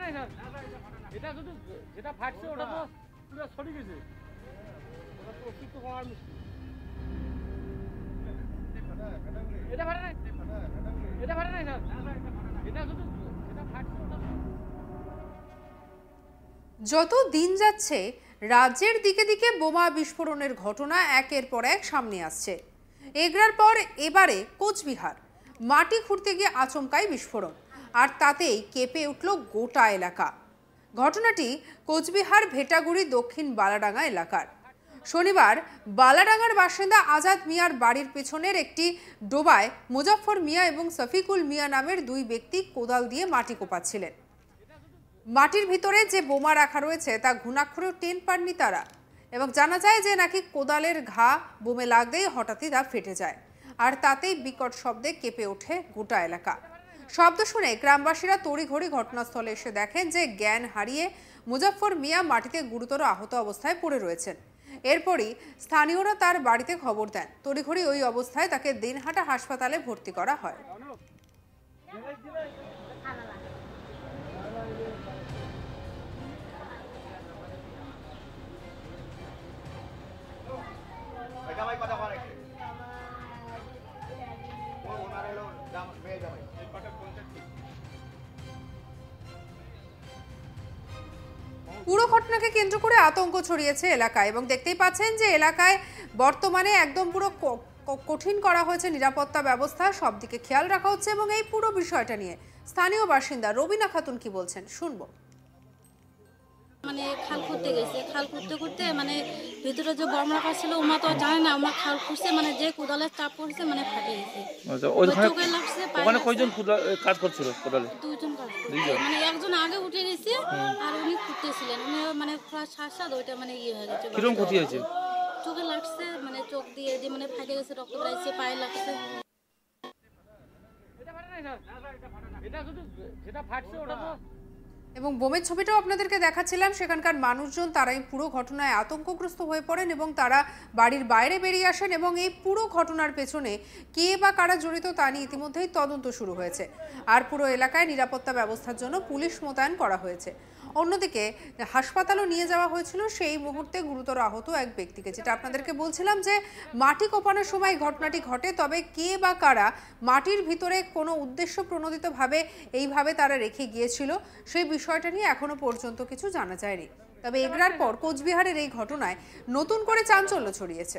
এটা শুধু যেটা ফাটছে ওটা তো পুরো ছড়ি গেছে, ওটা তো অস্তিত্ব হওয়ার মুশকিল। এটা ফাটে নাই, এটা ফাটে নাই স্যার, এটা শুধু যেটা ফাটছে ওটা। যত দিন যাচ্ছে রাজ্যের দিকে দিকে বোমা বিস্ফোরণের ঘটনা একের পর এক সামনে আসছে। এগরার পর এবারে কোচবিহার, মাটি খুঁড়তে গিয়ে আচমকাই বিস্ফোরণ, আর তাতেই কেঁপে উঠল গোটা এলাকা। ঘটনাটি কোচবিহার ভেটাগুড়ি দক্ষিণ বালাডাঙ্গা এলাকার। শনিবার বালাডাঙ্গার বাসিন্দা আজাদ মিয়ার বাড়ির পেছনের একটি ডোবায় মুজাফফর মিয়া এবং সফিকুল মিয়া নামের দুই ব্যক্তি কোদাল দিয়ে মাটি কোপাচ্ছিলেন। মাটির ভিতরে যে বোমা রাখা রয়েছে তা ঘুণাক্ষরেও টের পাননি তারা, এবং জানা যায় যে নাকি কোদালের ঘা বোমে লাগতেই হঠাৎই তা ফেটে যায়, আর তাতেই বিকট শব্দে কেঁপে ওঠে গোটা এলাকা। শব্দ শুনে গ্রামবাসীরা তড়িঘড়ি ঘটনাস্থলে এসে দেখেন যে জ্ঞান হারিয়ে মুজাফফর মিয়া মাটিতে গুরুতর আহত অবস্থায় পড়ে রয়েছেন। এরপরই স্থানীয়রা তার বাড়িতে খবর দেন। তড়িঘড়ি ওই অবস্থায় তাকে দিনহাটা হাসপাতালে ভর্তি করা হয়। পুরো ঘটনাকে কেন্দ্র করে আতঙ্ক ছড়িয়েছে এলাকায়, এবং দেখতেই পাচ্ছেন যে এলাকায় বর্তমানে একদম পুরো কঠিন করা হয়েছে নিরাপত্তা ব্যবস্থা, সব দিকে খেয়াল রাখা হচ্ছে। এবং এই পুরো বিষয়টা নিয়ে স্থানীয় বাসিন্দা রবিনা খাতুন কি বলছেন শুনবো। মানে খাল খুঁড়তে গেছে, খাল খুঁড়তে খুঁড়তে মানে ভিতরে যে বম রাখা ছিল ওমা তো জানে না, আমার খাল খুঁড়ছে মানে যে কোদালের চাপ পড়ছে মানে ফাটে গেছে। চোখে লাগছে। ওখানে কয়জন কাজ করছিল? কোদালে দুইজন কাজ করছিল, মানে একজন আগে উঠে গেছে আর উনি খুঁড়তেছিলেন, উনি মানে প্রায় শ্বাস ওইটা মানে ইয়ে হয়ে গেছে। কিরকম ক্ষতি হয়েছে? চোখে লাগছে, মানে চোখ দিয়ে যে মানে ফাটে গেছে, রক্ত বেরাইছে, পায়ে লাগছে। এটা শুধু যেটা ফাটছে ওটা তো। এবং বোমের ছবিটাও আপনাদেরকে দেখাচ্ছিলাম। সেখানকার মানুষজন তারাই পুরো ঘটনায় আতঙ্কগ্রস্ত হয়ে পড়েন এবং তারা বাড়ির বাইরে বেরিয়ে আসেন, এবং এই পুরো ঘটনার পেছনে কে বা কারা জড়িত তা নিয়ে ইতিমধ্যেই তদন্ত শুরু হয়েছে। আর পুরো এলাকায় নিরাপত্তা ব্যবস্থার জন্য পুলিশ মোতায়েন করা হয়েছে। অন্যদিকে হাসপাতালও নিয়ে যাওয়া হয়েছিল সেই মুহূর্তে গুরুতর আহত এক ব্যক্তিকে, যেটা আপনাদেরকে বলছিলাম যে মাটি কোপানোর সময় ঘটনাটি ঘটে। তবে কে বা কারা মাটির ভিতরে কোনো উদ্দেশ্য প্রণোদিতভাবে এইভাবে তারা রেখে গিয়েছিল সেই বিষয়টা নিয়ে এখনো পর্যন্ত কিছু জানা যায়নি। তবে এগরার পর কোচবিহারের এই ঘটনায় নতুন করে চাঞ্চল্য ছড়িয়েছে।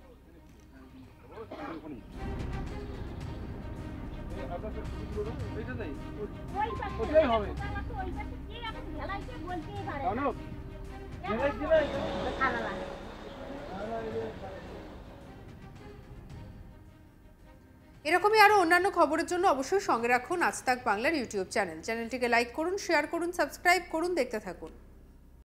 এরকমই আরো অন্যান্য খবরের জন্য অবশ্যই সঙ্গে রাখুন আজ তাক বাংলার ইউটিউব চ্যানেলটিকে লাইক করুন, শেয়ার করুন, সাবস্ক্রাইব করুন, দেখতে থাকুন।